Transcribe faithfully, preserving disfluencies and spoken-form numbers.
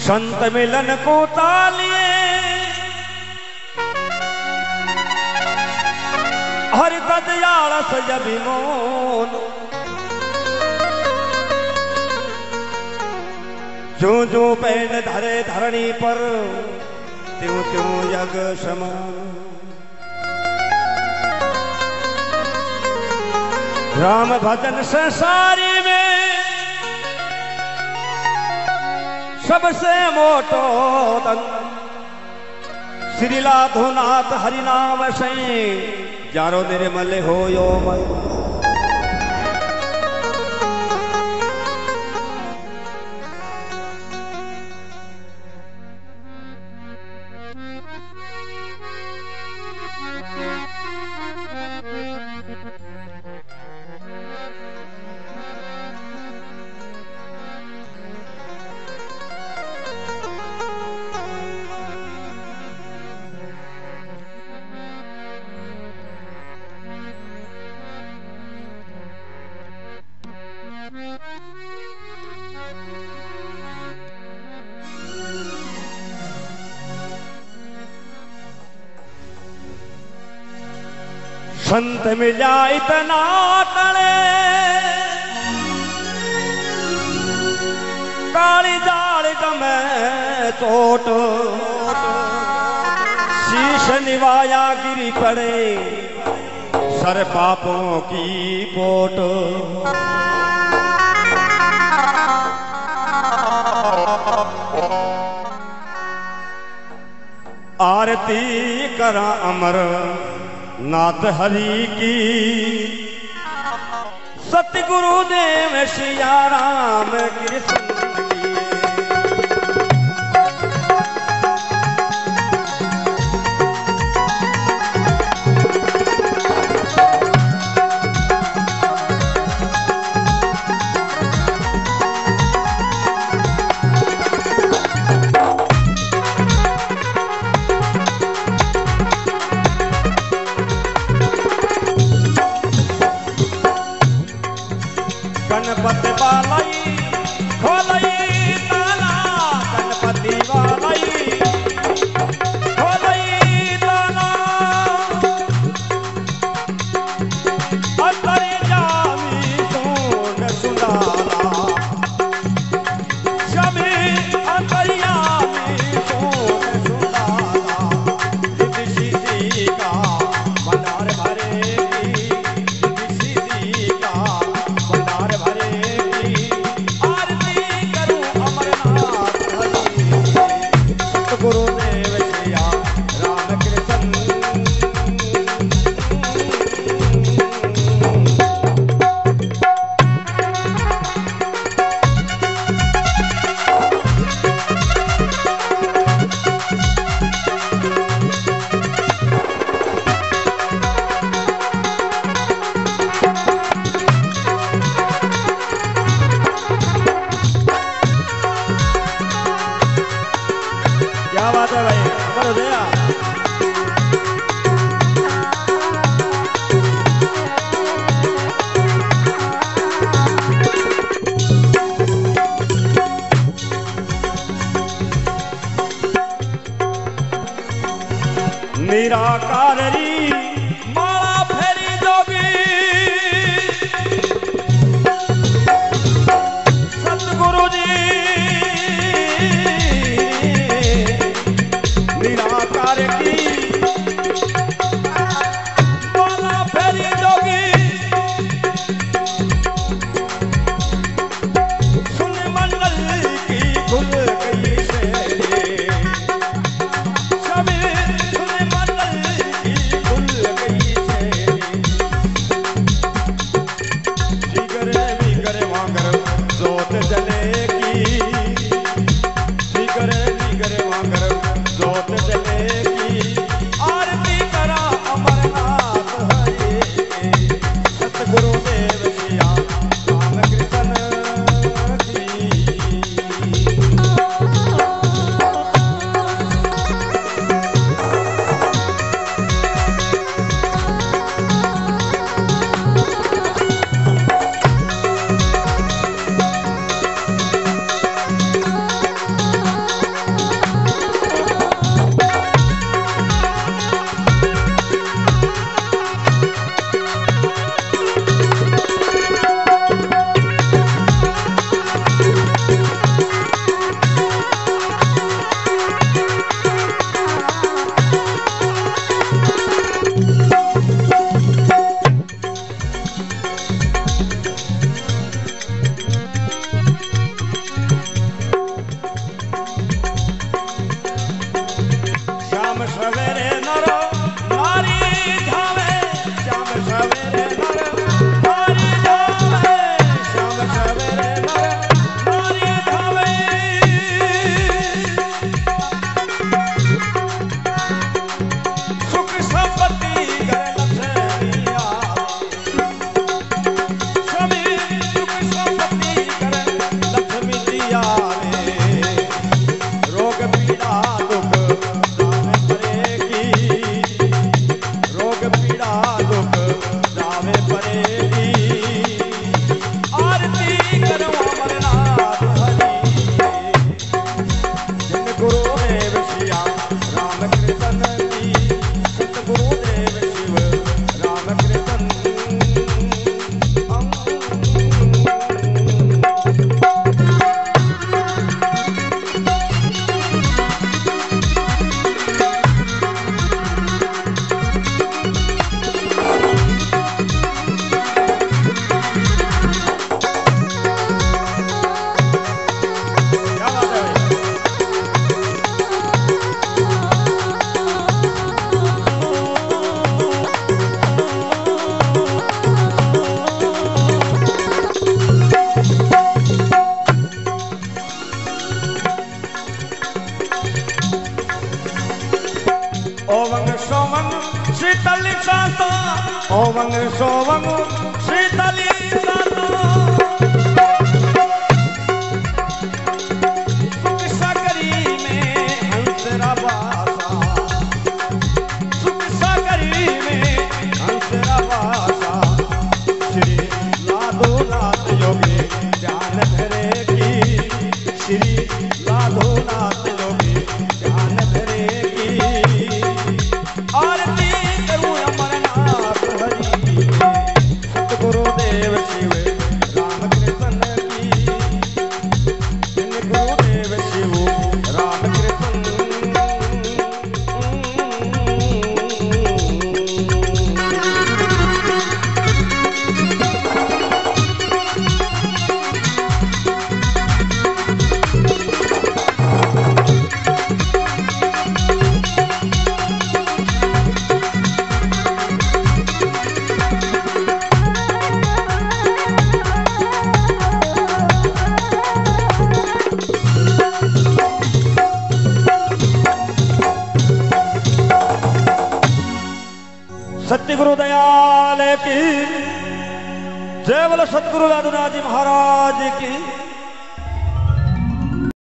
संत मिलन को तालिए हरि तदयालस जबिमोन जो जो पैन धरे धरणी पर त्यों त्यों यग समान राम भजन संसारी में सबसे मोटो धन श्री लाधुनाथ हरिनाम से जारो निर्मल हो यो मन संत मिला इतना तले काली जाल में चोट शीश निवाया गिरी पड़े सर पापों की पोट आरती करा अमर नाथ हरि की सतगुरुदेव सिया राम कृष्ण की गणपति वालाई खोलई ताला गणपति वालाई खोलई ताला अंतर जामी सोन सुनाला सभी अंतर जामी सोन सुनाला युद्ध सीधी का भंडार भरेगी युद्ध सीधी का भंडार भरेगी आरती करूं अमरनाथ हरि गुरुदेव सिया राम कृष्ण क्या बात है भाई करो दया निराकार री माला फेरी जोगी सतगुरु जी निराकार की माला फेरी जोगी सुन मंडल की खुल गई शेरी सभी सुन मंडल की खुल गई शेरी जिगरे बिगरे वांगर जोत जलेगी जिगरे बिगरे वांगर जोत जलेगी ओवंग सोवंग शीतली सातो ओवंग सोवंग शीतली सातो सुख सागरी में हंसरा वासा सुख सागरी में हंसरा वासा श्री लाधो नाथ योगी ध्यान धरे की श्री लाधो नाथ योगी ध्यान धरे की आरती करूं अमरनाथ हरि सतगुरुदेव शिव रामकृष्ण की इन गुरुदेव शिव रामकृष्ण सतगुरु दयाल की जय बोलो सतगुरु दादूनाथ जी महाराज की।